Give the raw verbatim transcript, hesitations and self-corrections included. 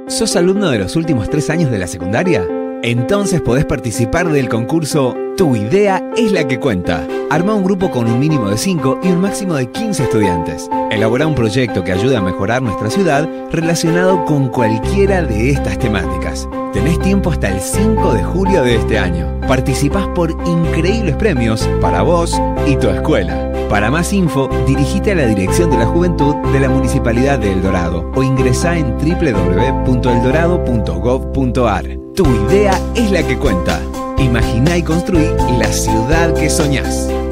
¿Sos alumno de los últimos tres años de la secundaria? Entonces podés participar del concurso Tu idea es la que cuenta. Arma un grupo con un mínimo de cinco y un máximo de quince estudiantes. Elabora un proyecto que ayude a mejorar nuestra ciudad relacionado con cualquiera de estas temáticas. Tenés tiempo hasta el cinco de julio de este año. Participás por increíbles premios para vos y tu escuela. Para más info, dirigite a la Dirección de la Juventud de la Municipalidad de El Dorado o ingresá en doble u doble u doble u punto el dorado punto gov punto ar. Tu idea es la que cuenta. Imaginá y construí la ciudad que soñás.